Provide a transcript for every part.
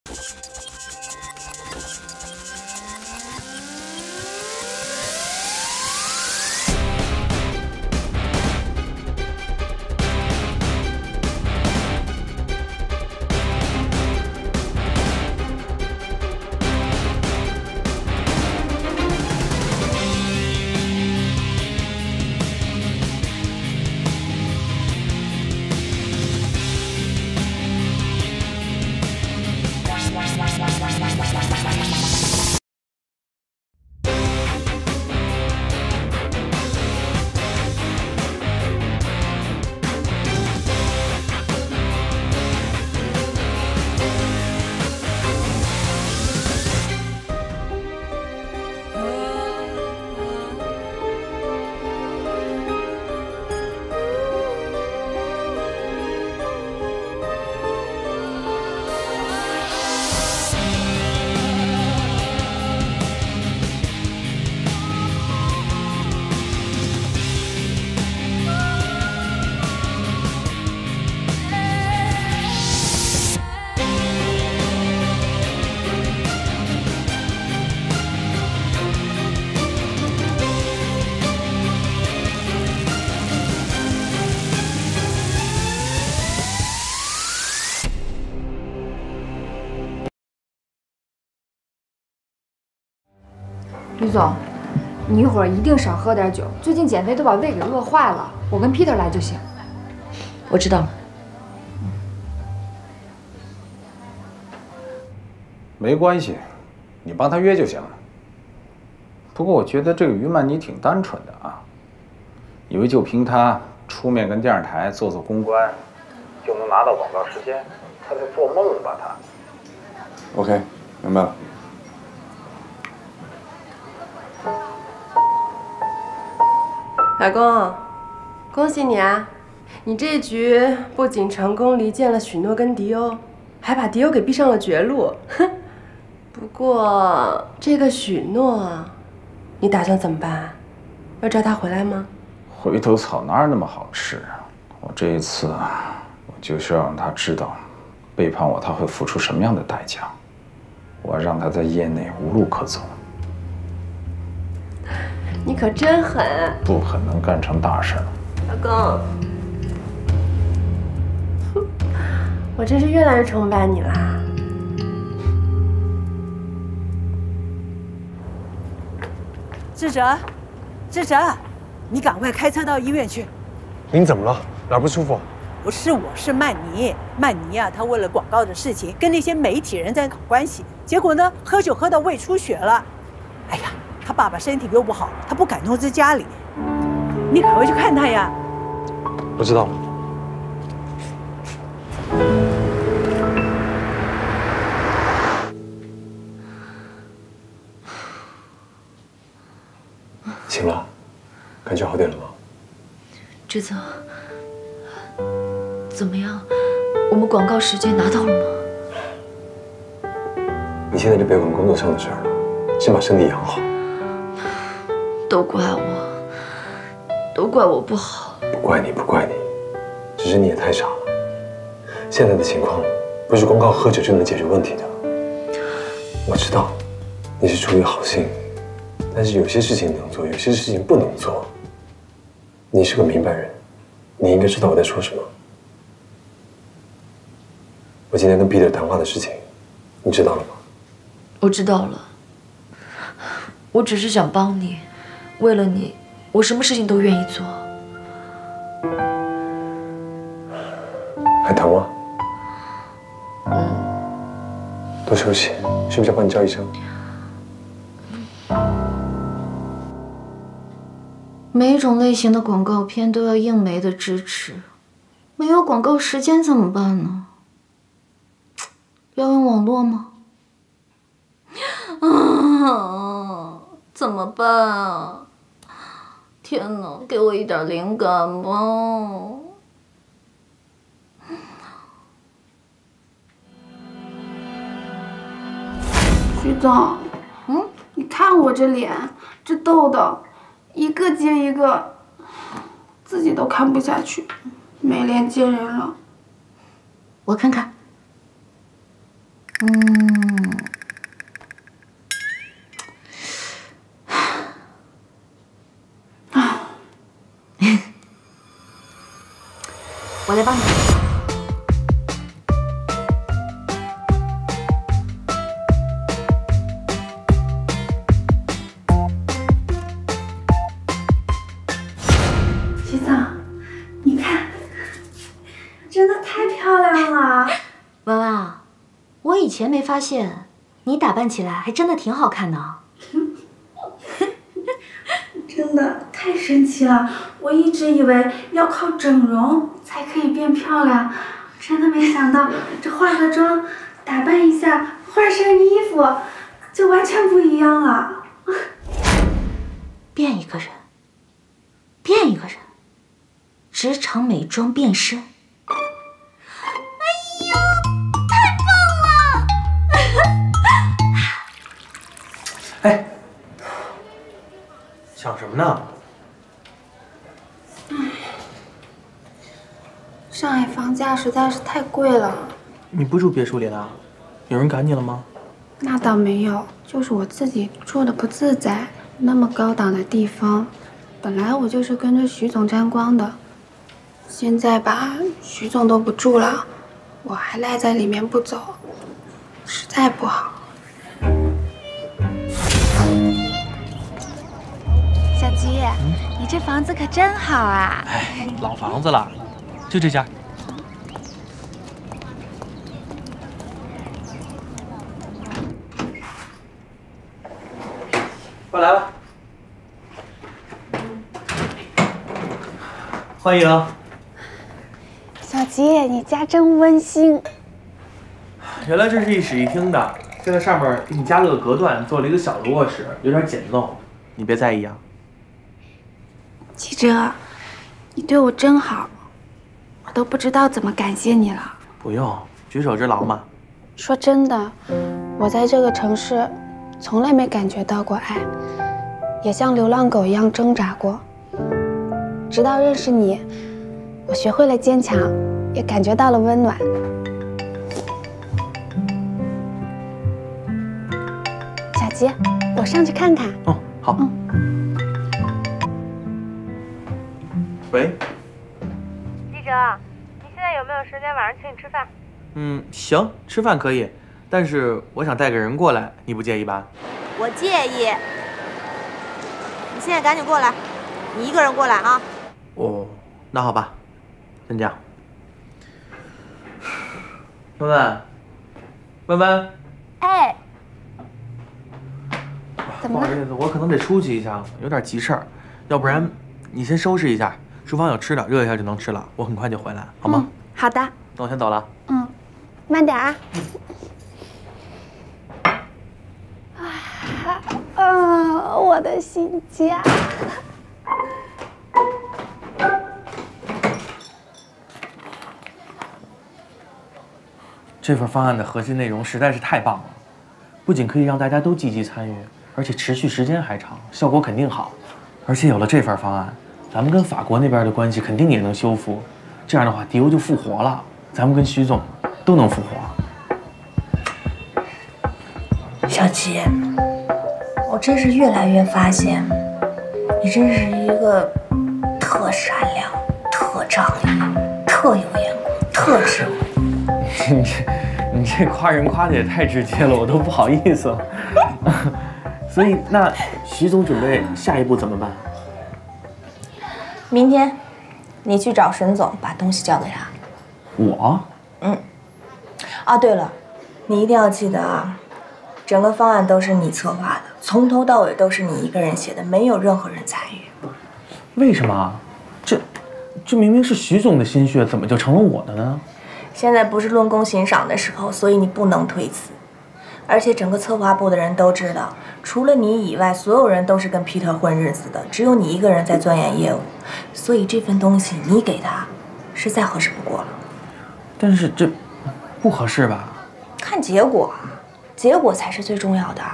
吕总，你一会儿一定少喝点酒，最近减肥都把胃给饿坏了。我跟 Peter 来就行。 我知道了。 没关系，你帮他约就行了。不过我觉得这个于曼妮挺单纯的啊，以为就凭她出面跟电视台做做公关，就能拿到广告时间，她在做梦吧她。 OK， 明白了。 老公，恭喜你啊！你这一局不仅成功离间了许诺跟迪欧，还把迪欧给逼上了绝路。哼！不过这个许诺，你打算怎么办？要召他回来吗？ 回头草哪有那么好吃啊！我这一次，我就是要让他知道，背叛我他会付出什么样的代价。我要让他在业内无路可走。 你可真狠！ 不可能干成大事。 老公，我真是越来越崇拜你啦！ 志哲，志哲，你赶快开车到医院去。 您怎么了？哪不舒服？ 不是我，是曼妮。曼妮啊，她为了广告的事情跟那些媒体人在搞关系，结果呢，喝酒喝到胃出血了。哎呀！ 他爸爸身体又不好，他不敢通知家里，你赶快去看他呀！ 我知道了。醒了，感觉好点了吗？ 志泽，怎么样？我们广告时间拿到了吗？ 你现在就别管工作上的事儿了，先把身体养好。 都怪我，都怪我不好。 不怪你，不怪你，只是你也太傻了。现在的情况不是光靠喝酒就能解决问题的。我知道你是出于好心，但是有些事情能做，有些事情不能做。你是个明白人，你应该知道我在说什么。我今天跟 Peter 谈话的事情，你知道了吗？ 我知道了。我只是想帮你。 为了你，我什么事情都愿意做。 还疼吗？多休息，需不需要帮你叫医生？ 每一种类型的广告片都要应媒的支持，没有广告时间怎么办呢？要用网络吗？啊，怎么办啊？ 天哪，给我一点灵感吧！ 徐总，你看我这脸，这痘痘，一个接一个，自己都看不下去，没脸见人了。 我看看。 我来帮你。 徐总，你看，真的太漂亮了。 文文啊，我以前没发现，你打扮起来还真的挺好看的。 真的太神奇了！我一直以为要靠整容才可以变漂亮，真的没想到这化个妆、打扮一下、换身衣服，就完全不一样了。 变一个人，变一个人，职场美妆变身。哎呦，太棒了！ 哎，想什么呢？ 上海房价实在是太贵了。 你不住别墅里了？有人赶你了吗？ 那倒没有，就是我自己住的不自在。那么高档的地方，本来我就是跟着徐总沾光的，现在吧，徐总都不住了，我还赖在里面不走，实在不好。 小吉，你这房子可真好啊！ 哎，老房子了，就这家。快来吧，欢迎。 小吉，你家真温馨。 原来这是一室一厅的，现在上面给你加了个隔断，做了一个小的卧室，有点简陋，你别在意啊。 齐哲，你对我真好，我都不知道怎么感谢你了。 不用，举手之劳嘛。 说真的，我在这个城市从来没感觉到过爱，也像流浪狗一样挣扎过。直到认识你，我学会了坚强，也感觉到了温暖。小吉，我上去看看。 哦，好。喂， 记者，你现在有没有时间晚上请你吃饭？ 行，吃饭可以，但是我想带个人过来，你不介意吧？ 我介意。你现在赶紧过来，你一个人过来啊。 哦，那好吧，先这样。温温，温温， 哎，怎么了？ 不好意思，我可能得出去一下，有点急事儿，要不然你先收拾一下，厨房有吃的，热一下就能吃了。我很快就回来，好吗？ 好的。 那我先走了。 慢点啊。我的新家。 这份方案的核心内容实在是太棒了，不仅可以让大家都积极参与，而且持续时间还长，效果肯定好。而且有了这份方案，咱们跟法国那边的关系肯定也能修复。这样的话，迪欧就复活了，咱们跟徐总都能复活。 小齐，我真是越来越发现，你真是一个特善良、特仗义、特有眼光、特智慧。 你这夸人夸的也太直接了，我都不好意思了。所以那徐总准备下一步怎么办？ 明天你去找沈总，把东西交给他。 我？ 啊，对了，你一定要记得啊，整个方案都是你策划的，从头到尾都是你一个人写的，没有任何人参与。 为什么？这明明是徐总的心血，怎么就成了我的呢？ 现在不是论功行赏的时候，所以你不能推辞。而且整个策划部的人都知道，除了你以外，所有人都是跟 Peter 混日子的，只有你一个人在钻研业务，所以这份东西你给他，是再合适不过了。 但是这不合适吧？ 看结果，结果才是最重要的。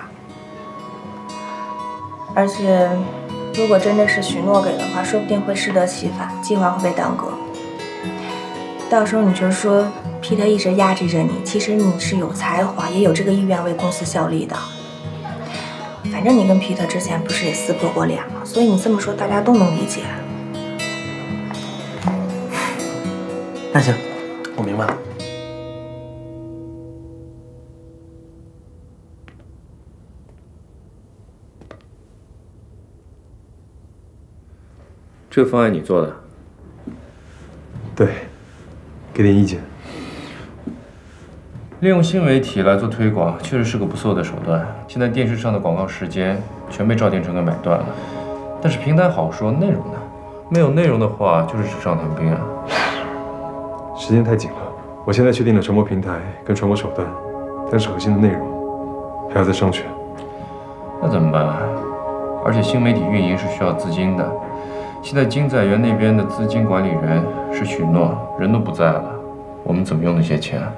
而且，如果真的是许诺给的话，说不定会适得其反，计划会被耽搁。到时候你就说皮特一直压制着你，其实你是有才华，也有这个意愿为公司效力的。反正你跟皮特之前不是也撕破过脸吗？所以你这么说，大家都能理解。 那行，我明白了。 这个方案你做的？ 对，给点意见。 利用新媒体来做推广，确实是个不错的手段。现在电视上的广告时间全被赵建成给买断了，但是平台好说，内容呢？没有内容的话，就是纸上谈兵啊。 时间太紧了，我现在确定了传播平台跟传播手段，但是核心的内容还要再商榷。 那怎么办啊？而且新媒体运营是需要资金的。现在金载园那边的资金管理人是许诺，人都不在了，我们怎么用那些钱？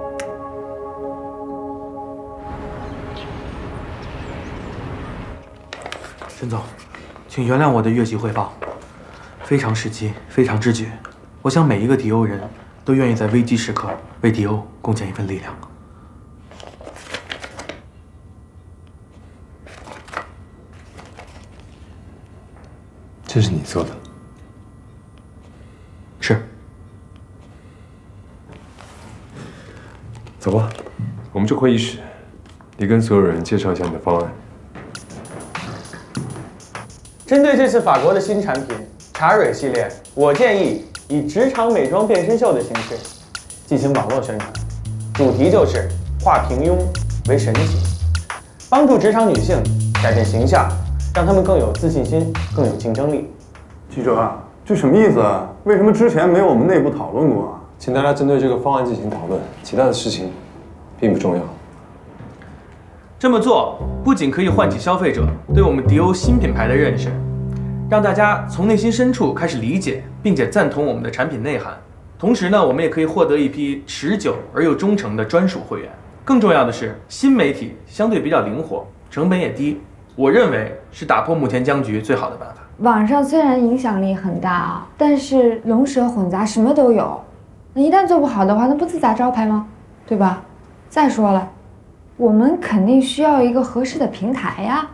沈总，请原谅我的越级汇报，非常时期，非常之举。我想每一个迪欧人都愿意在危机时刻为迪欧贡献一份力量。 这是你做的？ 是。 走吧，我们去会议室，你跟所有人介绍一下你的方案。 针对这次法国的新产品茶蕊系列，我建议以职场美妆变身秀的形式进行网络宣传，主题就是化平庸为神奇，帮助职场女性改变形象，让她们更有自信心，更有竞争力。 记者啊，这什么意思啊？为什么之前没有我们内部讨论过啊？ 请大家针对这个方案进行讨论，其他的事情并不重要。 这么做不仅可以唤起消费者对我们迪欧新品牌的认识，让大家从内心深处开始理解并且赞同我们的产品内涵。同时呢，我们也可以获得一批持久而又忠诚的专属会员。更重要的是，新媒体相对比较灵活，成本也低，我认为是打破目前僵局最好的办法。 网上虽然影响力很大啊，但是龙蛇混杂，什么都有。那一旦做不好的话，那不自砸招牌吗？对吧？再说了，我们肯定需要一个合适的平台呀。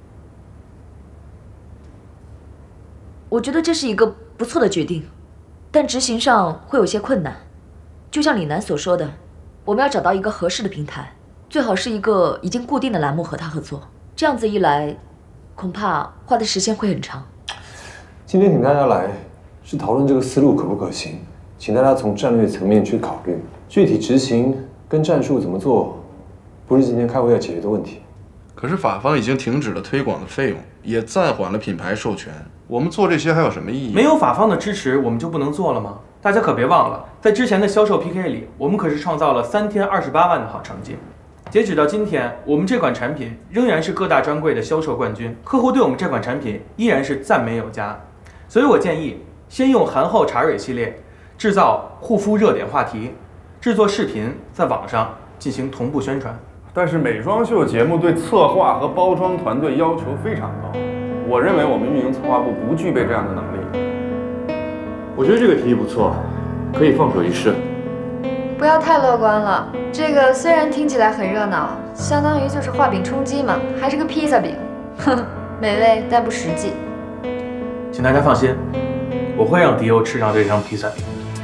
我觉得这是一个不错的决定，但执行上会有些困难。就像李楠所说的，我们要找到一个合适的平台，最好是一个已经固定的栏目和他合作。这样子一来，恐怕花的时间会很长。 今天请大家来，是讨论这个思路可不可行，请大家从战略层面去考虑，具体执行跟战术怎么做，不是今天开会要解决的问题。 可是法方已经停止了推广的费用，也暂缓了品牌授权，我们做这些还有什么意义？ 没有法方的支持，我们就不能做了吗？大家可别忘了，在之前的销售 PK 里，我们可是创造了3天28万的好成绩。截止到今天，我们这款产品仍然是各大专柜的销售冠军，客户对我们这款产品依然是赞美有加。所以我建议，先用韩后茶蕊系列制造护肤热点话题，制作视频，在网上进行同步宣传。 但是美妆秀节目对策划和包装团队要求非常高，我认为我们运营策划部不具备这样的能力。 我觉得这个提议不错，可以放手一试。 不要太乐观了，这个虽然听起来很热闹，相当于就是画饼充饥嘛，还是个披萨饼，哼，美味但不实际。 请大家放心，我会让迪欧吃上这张披萨饼。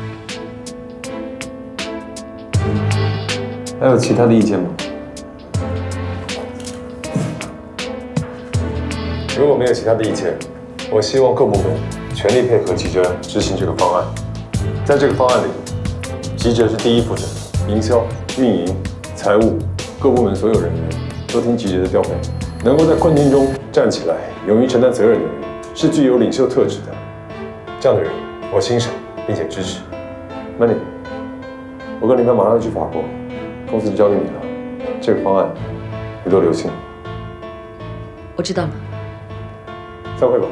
还有其他的意见吗？如果没有其他的意见，我希望各部门全力配合吉哲执行这个方案。在这个方案里，吉哲是第一负责，营销、运营、财务各部门所有人员都听吉哲的调配。能够在困境中站起来、勇于承担责任的人，是具有领袖特质的。这样的人，我欣赏并且支持。Manny， 我跟林丹马上就去法国，公司就交给你了。这个方案你都留心。 我知道了。 散会吧。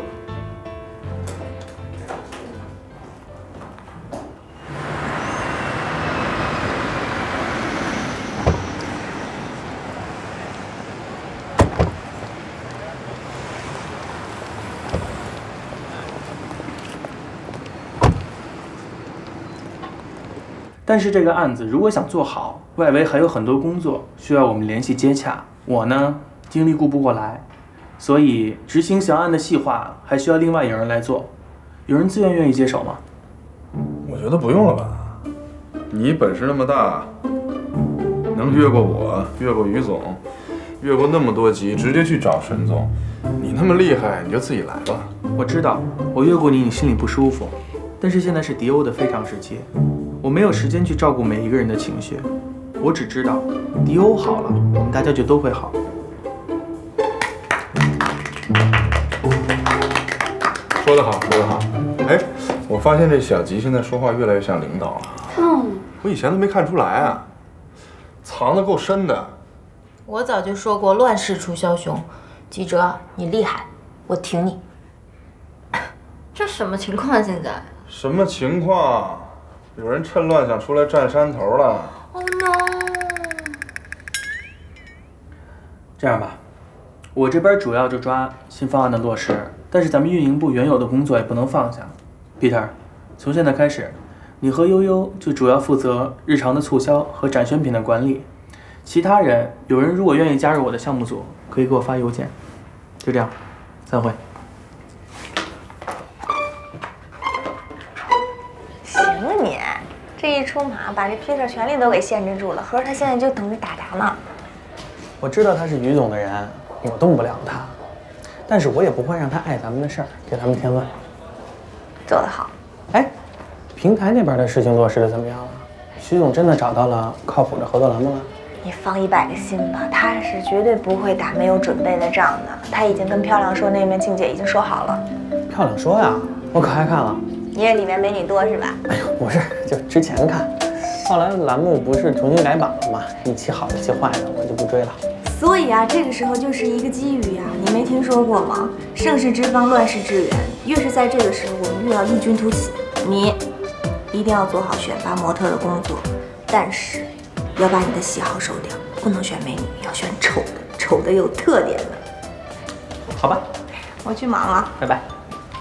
但是这个案子如果想做好，外围还有很多工作需要我们联系接洽，我呢精力顾不过来，所以执行小案的细化还需要另外有人来做。有人自愿意接手吗？ 我觉得不用了吧。你本事那么大，能越过我，越过于总，越过那么多级，直接去找沈总。你那么厉害，你就自己来吧。 我知道我越过你，你心里不舒服，但是现在是迪欧的非常时期，我没有时间去照顾每一个人的情绪，我只知道迪欧好了，我们大家就都会好。 说得好，说得好。哎，我发现这小吉现在说话越来越像领导了。我以前都没看出来啊，藏得够深的。 我早就说过，乱世出枭雄。吉哲，你厉害，我挺你。这什么情况啊？现在？ 什么情况？有人趁乱想出来占山头了。 Oh no！ 这样吧，我这边主要就抓新方案的落实，但是咱们运营部原有的工作也不能放下。Peter， 从现在开始，你和悠悠就主要负责日常的促销和展选品的管理，其他人有人如果愿意加入我的项目组，可以给我发邮件。就这样，散会。 行啊你，这一出马把这 Peter 权力都给限制住了，合着他现在就等着打杂呢。 我知道他是于总的人，我动不了他，但是我也不会让他碍咱们的事儿，给咱们添乱。 做得好。 哎，平台那边的事情落实的怎么样了？徐总真的找到了靠谱的合作栏目了？ 你放100个心吧，他是绝对不会打没有准备的仗的。他已经跟漂亮说那边静姐已经说好了。 漂亮说呀，我可还看了。 你也里面美女多是吧？ 哎呦，不是，就之前看，后来栏目不是重新改版了吗？一期好一期坏的，我就不追了。 所以啊，这个时候就是一个机遇呀，你没听说过吗？盛世之方，乱世之源，越是在这个时候，我们越要异军突起。你一定要做好选拔模特的工作，但是要把你的喜好收掉，不能选美女，要选丑的，丑的有特点的。 好吧， 我去忙了， 拜拜。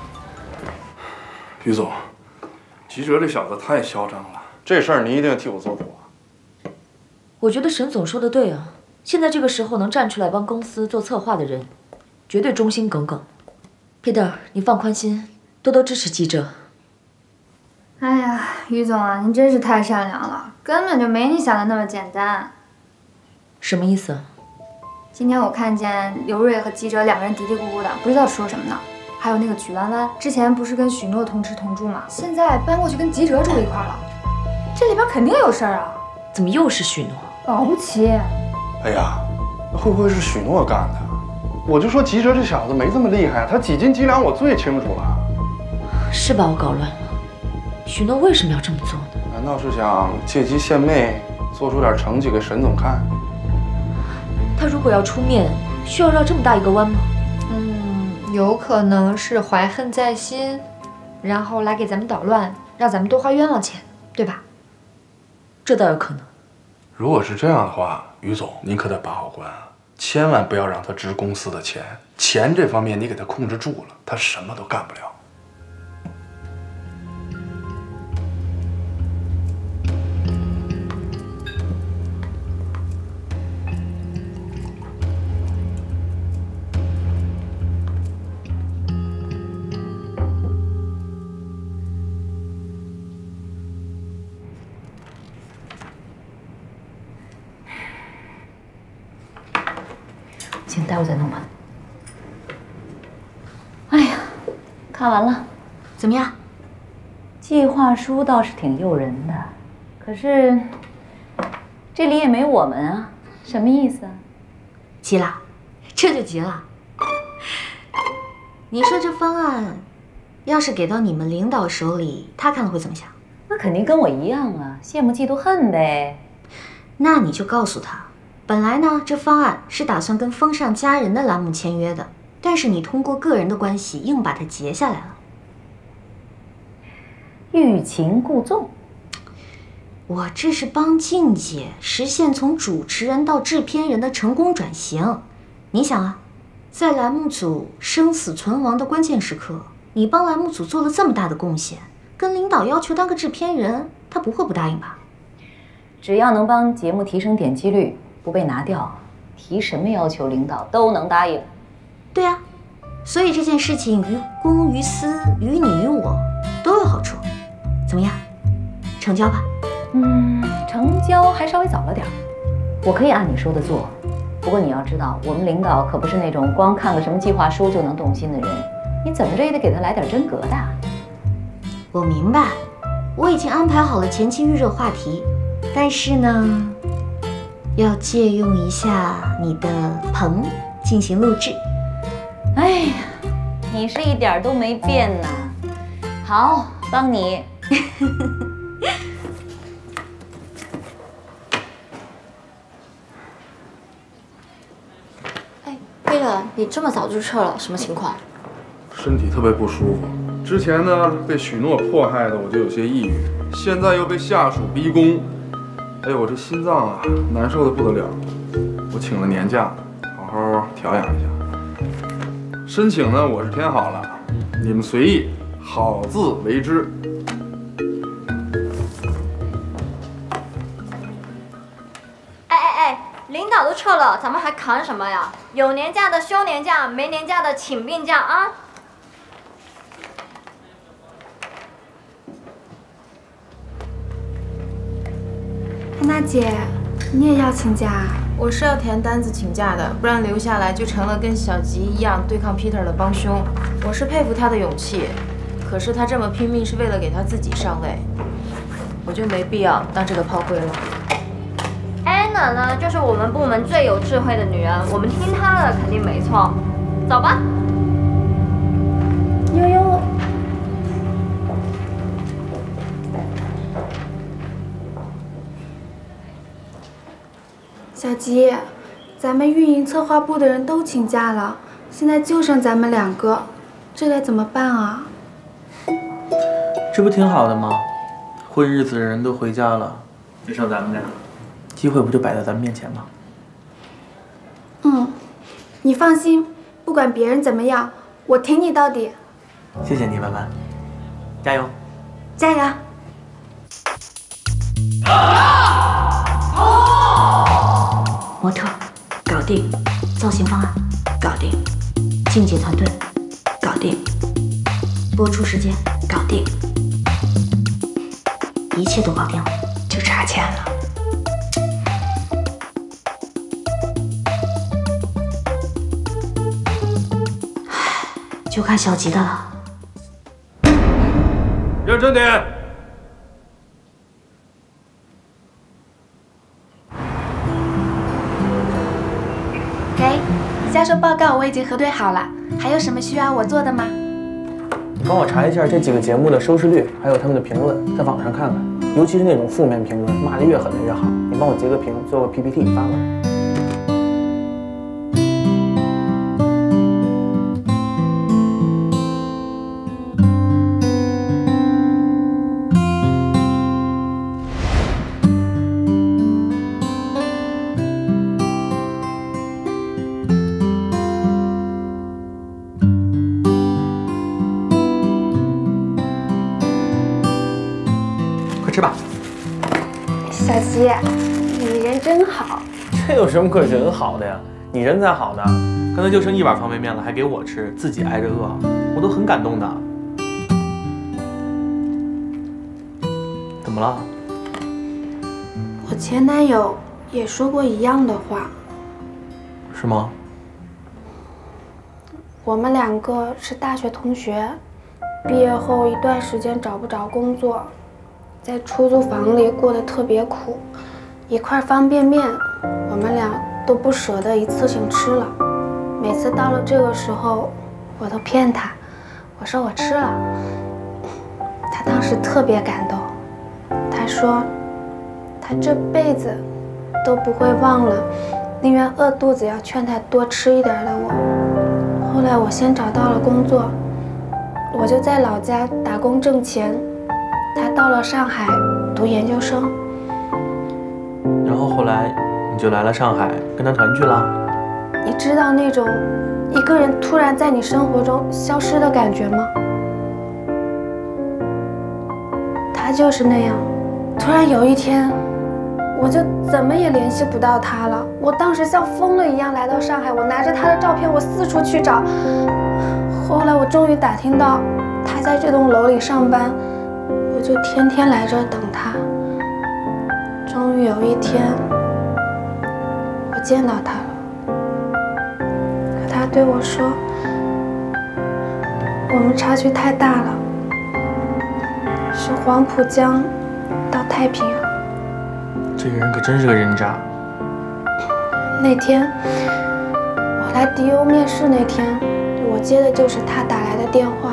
于总，吉哲这小子太嚣张了，这事儿你一定替我做主啊。 我觉得沈总说的对啊，现在这个时候能站出来帮公司做策划的人，绝对忠心耿耿。Peter， 你放宽心，多多支持吉哲。 哎呀，于总啊，您真是太善良了，根本就没你想的那么简单。 什么意思啊？ 今天我看见刘瑞和吉哲两个人嘀嘀咕咕的，不知道说什么呢。还有那个曲弯弯，之前不是跟许诺同吃同住吗？现在搬过去跟吉哲住一块了，这里边肯定有事儿啊！ 怎么又是许诺？ 保不齐。 哎呀，会不会是许诺干的？我就说吉哲这小子没这么厉害，他几斤几两我最清楚了。 是把我搞乱了。许诺为什么要这么做呢？ 难道是想借机献媚，做出点成绩给沈总看？ 他如果要出面，需要绕这么大一个弯吗？ 有可能是怀恨在心，然后来给咱们捣乱，让咱们多花冤枉钱，对吧？ 这倒有可能。 如果是这样的话，于总您可得把好关啊，千万不要让他支公司的钱，钱这方面你给他控制住了，他什么都干不了。 请待会再弄吧。哎呀，看完了，怎么样？ 计划书倒是挺诱人的，可是这里也没我们啊，什么意思啊？ 急了，这就急了。你说这方案要是给到你们领导手里，他看了会怎么想？ 那肯定跟我一样啊，羡慕嫉妒恨呗。 那你就告诉他。本来呢，这方案是打算跟风尚佳人的栏目签约的，但是你通过个人的关系硬把它截下来了。 欲擒故纵。 我这是帮静姐实现从主持人到制片人的成功转型。你想啊，在栏目组生死存亡的关键时刻，你帮栏目组做了这么大的贡献，跟领导要求当个制片人，他不会不答应吧？ 只要能帮节目提升点击率，不被拿掉，提什么要求领导都能答应。 对啊，所以这件事情于公于私，于你于我都有好处。怎么样，成交吧？ 成交还稍微早了点儿，我可以按你说的做。不过你要知道，我们领导可不是那种光看个什么计划书就能动心的人，你怎么着也得给他来点真格的。 我明白，我已经安排好了前期预热话题，但是呢，要借用一下你的棚进行录制。 哎呀，你是一点都没变呐。好，帮你。 对了，你这么早就撤了，什么情况？ 身体特别不舒服。之前呢被许诺迫害的，我就有些抑郁，现在又被下属逼宫，哎呦，我这心脏啊难受的不得了。我请了年假，好好调养一下。申请呢我是填好了，你们随意，好自为之。 领导都撤了，咱们还扛什么呀？有年假的休年假，没年假的请病假啊！ 安娜姐，你也要请假？ 我是要填单子请假的，不然留下来就成了跟小吉一样对抗 Peter 的帮凶。我是佩服他的勇气，可是他这么拼命是为了给他自己上位，我就没必要当这个炮灰了。 安娜呢，就是我们部门最有智慧的女人，我们听她的肯定没错。走吧。 悠悠，小吉，咱们运营策划部的人都请假了，现在就剩咱们2个，这该怎么办啊？ 这不挺好的吗？混日子的人都回家了，只剩咱们俩。机会不就摆在咱们面前吗？ 你放心，不管别人怎么样，我挺你到底。 谢谢你，曼曼，加油！ 加油！ 模特搞定，造型方案搞定，静姐团队搞定，播出时间搞定，一切都搞定了，就差钱了。就看小吉的了。 认真点。 给，销售报告我已经核对好了，还有什么需要我做的吗？ 你帮我查一下这几个节目的收视率，还有他们的评论，在网上看看，尤其是那种负面评论，骂得越狠的越好。你帮我截个屏，做个 PPT 发过来。吃吧， 小吉，你人真好。 这有什么可人好的呀？你人才好呢，刚才就剩1碗方便面了，还给我吃，自己挨着饿，我都很感动的。怎么了？ 我前男友也说过一样的话。 是吗？ 我们2个是大学同学，毕业后一段时间找不着工作。在出租房里过得特别苦，一块方便面，我们俩都不舍得一次性吃了。每次到了这个时候，我都骗他，我说我吃了。他当时特别感动，他说他这辈子都不会忘了宁愿饿肚子要劝他多吃一点的我。后来我先找到了工作，我就在老家打工挣钱。他到了上海读研究生， 然后后来你就来了上海，跟他团聚了。 你知道那种一个人突然在你生活中消失的感觉吗？他就是那样，突然有一天， 我就怎么也联系不到他了。我当时像疯了一样来到上海，我拿着他的照片，我四处去找。后来我终于打听到他在这栋楼里上班，我就天天来这儿等他。终于有一天，我见到他了。可他对我说，我们差距太大了，是黄浦江到太平洋。 这个人可真是个人渣。 那天我来迪欧面试那天，我接的就是他打来的电话。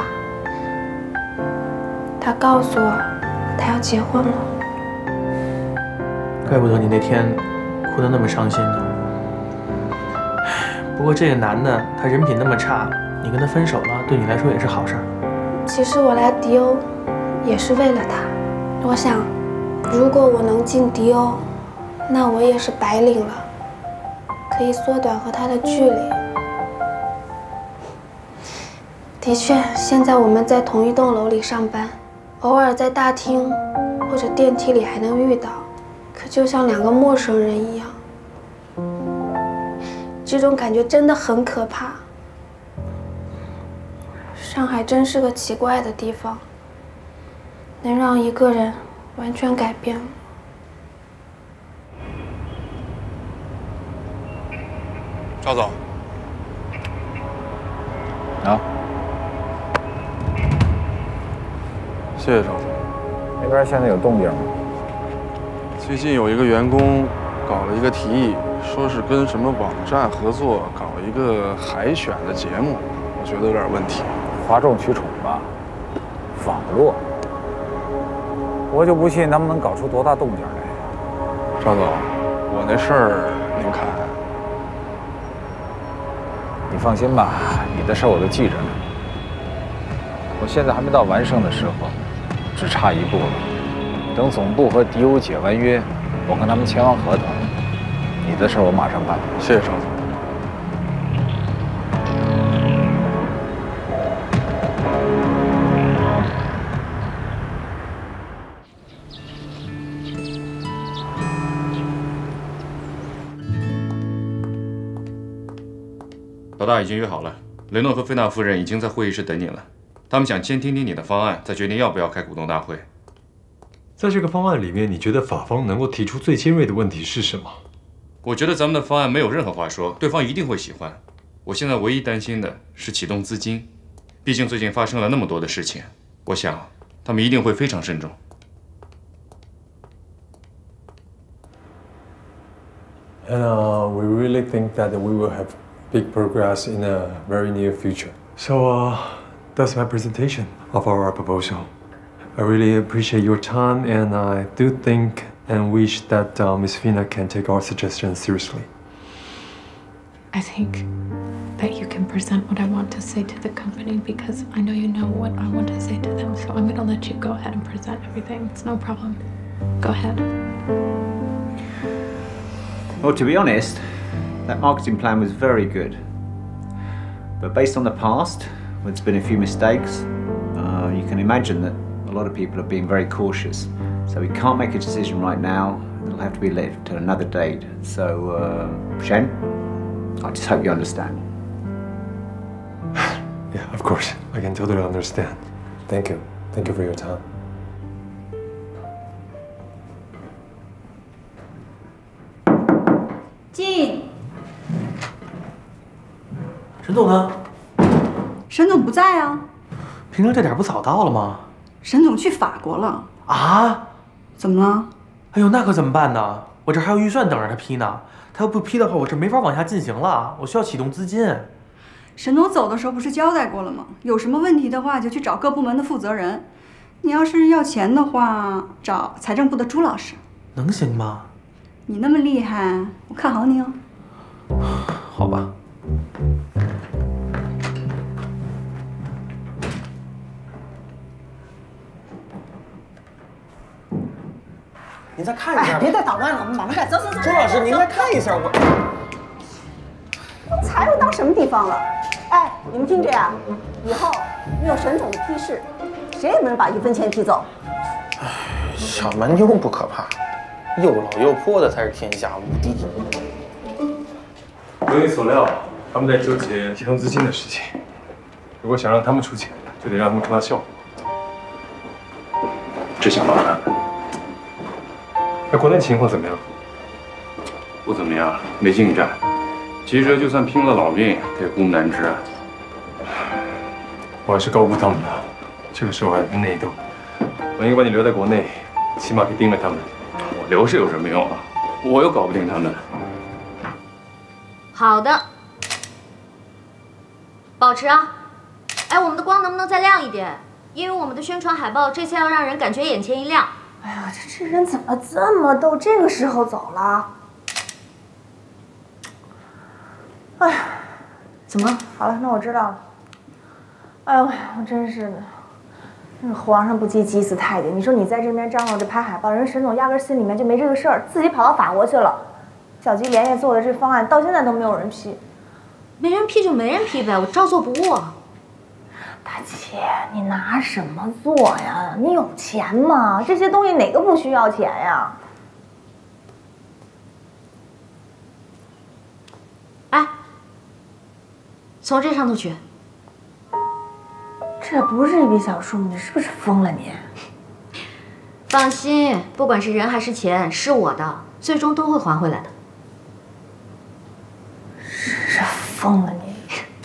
他告诉我，他要结婚了。 怪不得你那天哭得那么伤心呢。不过这个男的他人品那么差，你跟他分手了，对你来说也是好事儿。 其实我来迪欧也是为了他。我想，如果我能进迪欧，那我也是白领了，可以缩短和他的距离。的确，现在我们在同一栋楼里上班，偶尔在大厅或者电梯里还能遇到，可就像两个陌生人一样。这种感觉真的很可怕。上海真是个奇怪的地方，能让一个人完全改变。 赵总， 啊， 谢谢赵总。 那边现在有动静吗？ 最近有一个员工搞了一个提议，说是跟什么网站合作搞一个海选的节目，我觉得有点问题。 哗众取宠吧，网络，我就不信他们能搞出多大动静来。 赵总，我那事儿您看？ 你放心吧，你的事我都记着呢。我现在还没到完胜的时候，只差一步了。等总部和迪欧解完约，我跟他们签完合同，你的事我马上办。 谢谢赵总。 老大已经约好了，雷诺和菲娜夫人已经在会议室等你了。他们想先听听你的方案，再决定要不要开股东大会。 在这个方案里面，你觉得法方能够提出最尖锐的问题是什么？ 我觉得咱们的方案没有任何话说，对方一定会喜欢。我现在唯一担心的是启动资金，毕竟最近发生了那么多的事情，我想他们一定会非常慎重。 And we really think that we will have big progress in the very near future. So that's my presentation of our proposal. I really appreciate your time, and I do think and wish that Ms. Fina can take our suggestions seriously. I think that you can present what I want to say to the company because I know you know what I want to say to them, so I'm going to let you go ahead and present everything. It's no problem. Go ahead. Well, to be honest, that marketing plan was very good. But based on the past, there's been a few mistakes. You can imagine that a lot of people are being very cautious. So we can't make a decision right now. It'll have to be left to another date. So, Shen, I just hope you understand. Yeah, of course. I can totally understand. Thank you. Thank you for your time. 进。 沈总呢？ 沈总不在啊。 平常这点不早到了吗？ 沈总去法国了。 啊？ 怎么了？ 哎呦，那可怎么办呢？我这还有预算等着他批呢。他要不批的话，我这没法往下进行了。我需要启动资金。 沈总走的时候不是交代过了吗？有什么问题的话，就去找各部门的负责人。你要是要钱的话，找财政部的朱老师。 能行吗？ 你那么厉害，我看好你哦。 好吧。您再看一下。 别再捣乱了，我们把门赶走。 周老师，您再看一下我。 财务当什么地方了？哎，你们听着呀，以后没有沈总的批示，谁也不能把1分钱提走。 哎，小蛮妞不可怕， 又老又破的才是天下无敌。 如你所料，他们在纠结集中资金的事情。如果想让他们出钱，就得让他们看到效果。只想帮他们。那国内情况怎么样？ 不怎么样，没进展。吉哲就算拼了老命，也孤木难支啊。 我还是高估他们了。这个时候还有内斗，我应该把你留在国内，起码可以盯着他们。 我留着有什么用啊？我又搞不定他们。 好的，保持啊！哎，我们的光能不能再亮一点？因为我们的宣传海报这次要让人感觉眼前一亮。 哎呀，这人怎么这么逗？这个时候走了。哎呀， 怎么？ 好了，那我知道了。哎呦，我真是的，那皇上不急急死太监。你说你在这边张罗着拍海报，人沈总压根心里面就没这个事儿，自己跑到法国去了。小吉连夜做的这方案，到现在都没有人批。 没人批就没人批呗，我照做不误。 大姐，你拿什么做呀？你有钱吗？这些东西哪个不需要钱呀？ 哎，从这上头取。 这不是一笔小数目，你是不是疯了你？ 放心，不管是人还是钱，是我的，最终都会还回来的。 是疯了你！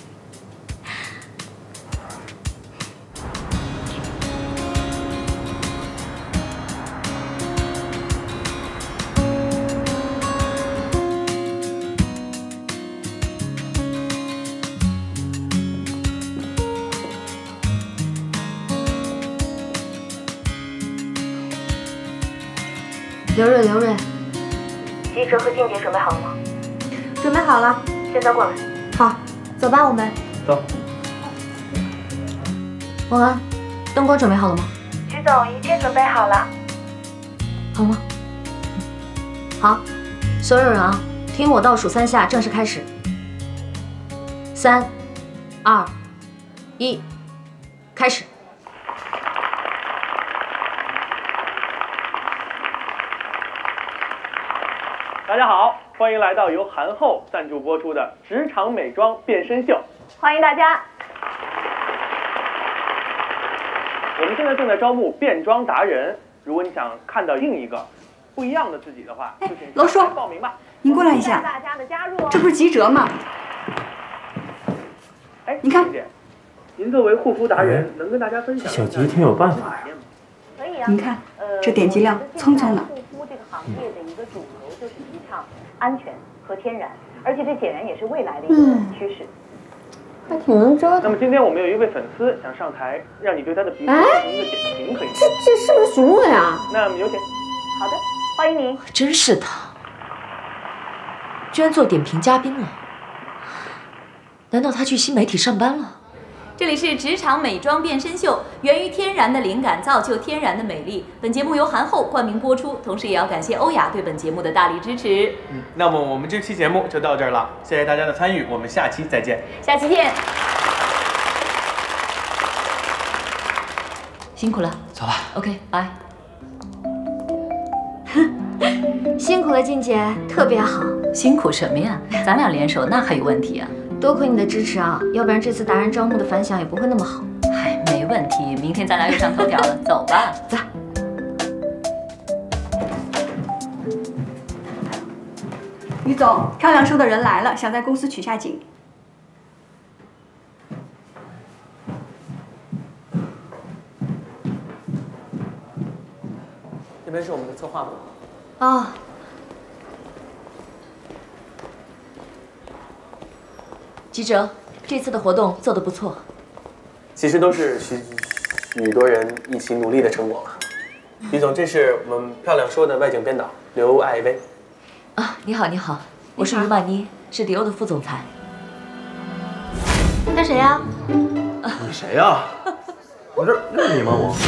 刘蕊，刘蕊， 吉哲和静姐准备好了吗？ 准备好了， 现在过来。 好，走吧，我们走。 王安，灯光准备好了吗？ 徐总，一切准备好了。 好吗？好，所有人啊，听我倒数3下，正式开始。3、2、1，开始。 大家好，欢迎来到由韩后赞助播出的《职场美妆变身秀》， 欢迎大家。 我们现在正在招募变装达人，如果你想看到另一个不一样的自己的话，就请楼叔报名吧。 您过来一下， 大家的加入， 这不是吉哲吗？ 哎， 你看， 您作为护肤达人，能跟大家分享小吉挺有办法呀。 可以啊。 您看，这点击量蹭蹭的。 护肤这个行业的一个主流就是提倡安全和天然，而且这显然也是未来的一个趋势。 还挺能折腾。 那么今天我们有一位粉丝想上台，让你对他的皮肤进行一个点评，可以吗？ 这是不是许诺呀？ 那么有请。 好的，欢迎您。 真是的，居然做点评嘉宾了。难道他去新媒体上班了？ 这里是职场美妆变身秀，源于天然的灵感，造就天然的美丽。本节目由韩后冠名播出，同时也要感谢欧雅对本节目的大力支持。 那么我们这期节目就到这儿了，谢谢大家的参与，我们下期再见。 下期见。 辛苦了， 走了。 OK， 拜。 辛苦了，静姐，特别好。 辛苦什么呀？咱俩联手那还有问题啊？ 多亏你的支持啊，要不然这次达人招募的反响也不会那么好。 嗨，没问题，明天咱俩又上头条了。走吧， 走。 于总，漂亮说的人来了，想在公司取下景。 这边是我们的策划部。 哦。 吉哲，这次的活动做得不错。 其实都是许多人一起努力的成果嘛。于总，这是我们漂亮说的外景编导刘爱薇。 啊，你好，你好，我是于曼妮，是迪欧的副总裁。 这谁呀？ 你谁呀？我这认识你吗？我。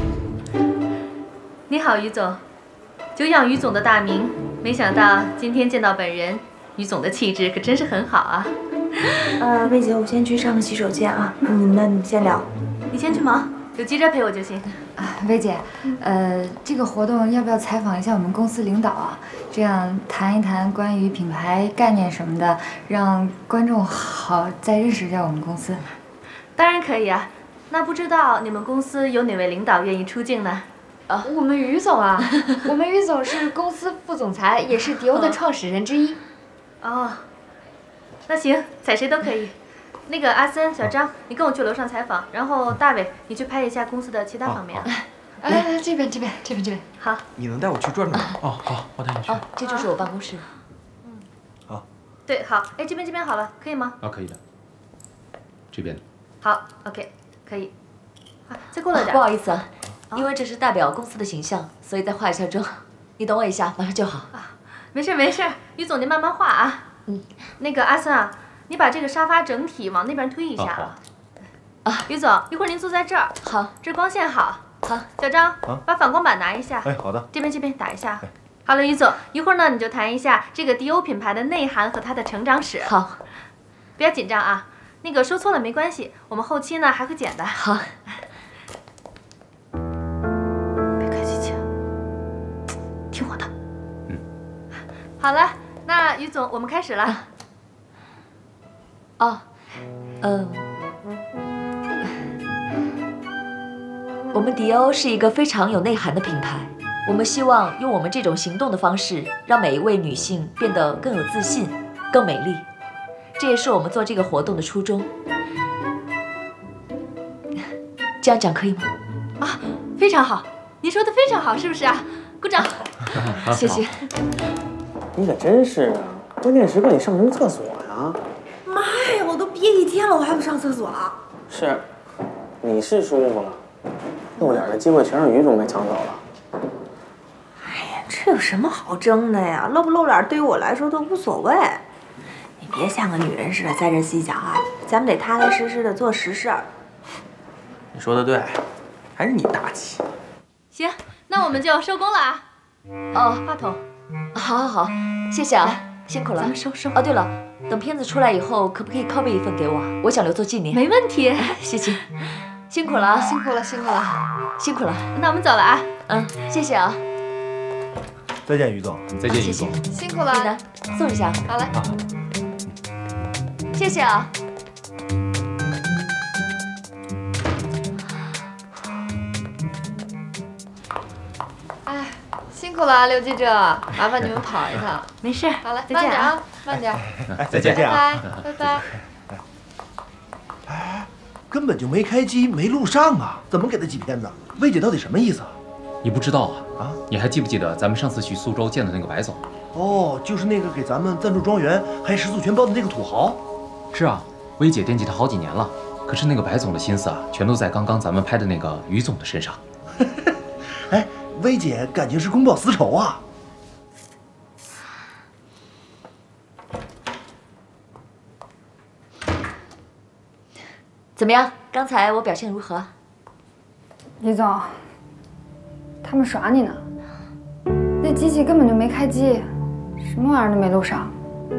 你好，于总，久仰于总的大名，没想到今天见到本人，于总的气质可真是很好啊。 薇姐，我先去上个洗手间啊，那你们先聊。 你先去忙，有记者陪我就行。 薇姐，这个活动要不要采访一下我们公司领导啊？这样谈一谈关于品牌概念什么的，让观众好再认识一下我们公司。 当然可以啊。那不知道你们公司有哪位领导愿意出镜呢？ 我们于总啊，我们于总是公司副总裁，也是迪欧的创始人之一。 哦，那行，采谁都可以。那个阿森、小张，你跟我去楼上采访，然后大伟，你去拍一下公司的其他方面。 来，这边。 好。 你能带我去转转吗？ 哦，好，我带你去。 这就是我办公室。 好。 对，好，哎，这边好了，可以吗？ 可以的。这边。 好 ，OK， 可以。啊，再过了点。 不好意思啊，因为这是代表公司的形象，所以再化一下妆。你等我一下，马上就好。 没事，于总您慢慢画啊。那个阿森啊，你把这个沙发整体往那边推一下啊。于总，一会儿您坐在这儿。 好， 这光线好。 好， 小张，把反光板拿一下。 哎，好的。 这边打一下。好了，于总，一会儿呢你就谈一下这个迪欧品牌的内涵和它的成长史。 好， 不要紧张啊，那个说错了没关系，我们后期呢还会剪的。 好。 别客气，听我的。好了，那于总，我们开始了。 我们迪欧是一个非常有内涵的品牌，我们希望用我们这种行动的方式，让每一位女性变得更有自信、更美丽。这也是我们做这个活动的初衷。这样讲可以吗？ 啊，非常好，你说的非常好，是不是啊？鼓掌。 谢谢。 你可真是啊，关键时刻你上什么厕所呀？ 妈呀，我都憋一天了，我还不上厕所啊？ 是，你是舒服了。露脸的机会全让于总给抢走了。 哎呀，这有什么好争的呀？露不露脸对于我来说都无所谓。你别像个女人似的在这计较啊，咱们得踏踏实实的做实事儿。 你说的对，还是你大气。 行，那我们就收工了啊。话筒。 好，谢谢啊，辛苦了。 咱们收。 哦，对了，等片子出来以后，可不可以 copy 一份给我？我想留作纪念。 没问题， 谢谢。辛苦了啊！ 辛苦了。 那我们走了啊。 谢谢啊。 再见，于总。 再见，于总。 辛苦了。 李楠，送一下。 好嘞。 谢谢啊。 哎，辛苦了，刘记者，麻烦你们跑一趟。 没事。 好了， 再见啊， 慢点。 哎，再见啊。拜拜。 根本就没开机，没录上啊！怎么给他挤片子？魏姐到底什么意思啊？ 你不知道啊？你还记不记得咱们上次去苏州见的那个白总？ 哦，就是那个给咱们赞助庄园还食宿全包的那个土豪。 是啊，薇姐惦记他好几年了。可是那个白总的心思啊，全都在刚刚咱们拍的那个于总的身上。 哎，薇姐感情是公报私仇啊！ 怎么样？刚才我表现如何？ 李总，他们耍你呢。那机器根本就没开机，什么玩意儿都没录上。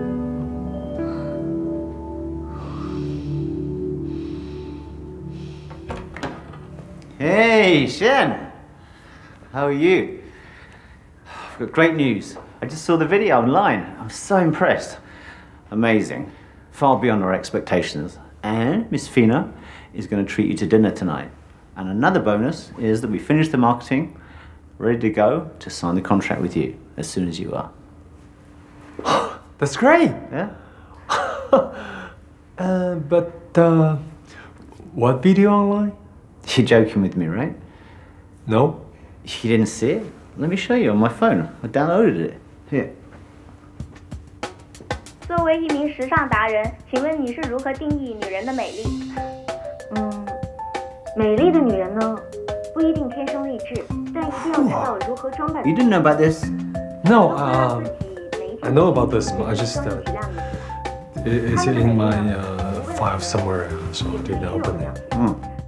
Hey, Shen. How are you? I've got great news. I just saw the video online. I'm so impressed. Amazing. Far beyond our expectations. And Miss Fina is going to treat you to dinner tonight. And another bonus is that we finished the marketing, ready to go to sign the contract with you as soon as you are. That's great. Yeah. What video online? You're joking with me, right? No. You didn't see it? Let me show you on my phone. I downloaded it. Here. 作为一名时尚达人，请问你是如何定义女人的美丽？美丽的女人呢，不一定天生丽质，但一定要知道如何装扮。 You didn't know about this? No. I know about this, but I just it's in my file somewhere, so I didn't open it.